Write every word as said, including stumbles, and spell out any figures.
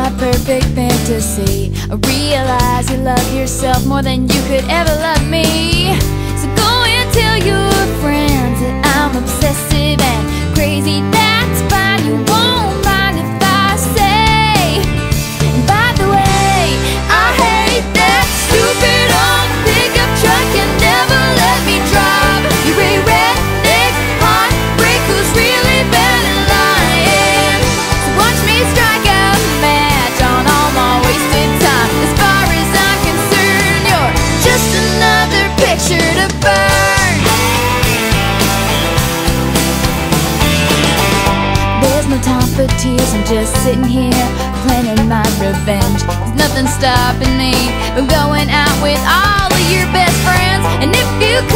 my perfect fantasy. I realize you love yourself more than you could ever love me. So go and tell your friends that I'm obsessive and crazy. That's fine, you won't mind if I say. And by the way, I hate that stupid old pickup truck. You never let me drive. You're a redneck heartbreak who's really bad at lying. So watch me strike a match on all my wasted time. As far as I'm concerned, you're just another picture to burn. There's no time for tears, I'm just sitting here planning my revenge. There's nothing stopping me from going out with all of your best friends. And if you